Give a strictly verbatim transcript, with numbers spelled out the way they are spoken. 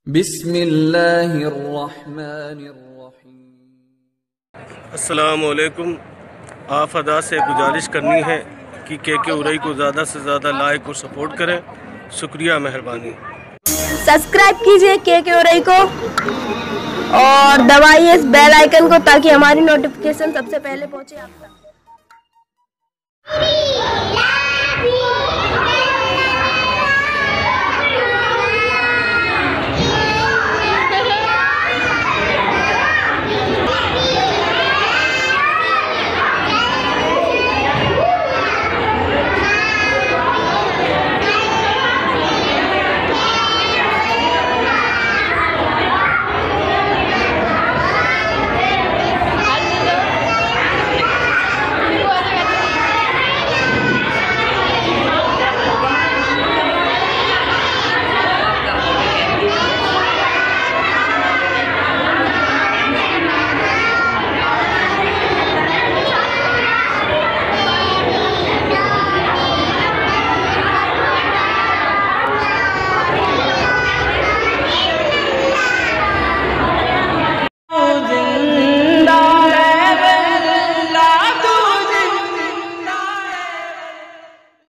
बिस्मिल्लाहिर्रहमानिर्रहीम। अस्सलामुअलैकुम। आफदा से गुजारिश करनी है कि के के उरई को ज़्यादा से ज़्यादा लाइक और सपोर्ट करें। शुक्रिया, मेहरबानी। सब्सक्राइब कीजिए के के उरई को और दबाइए इस बेल आइकन को ताकि हमारी नोटिफिकेशन सबसे पहले पहुंचे आप तक।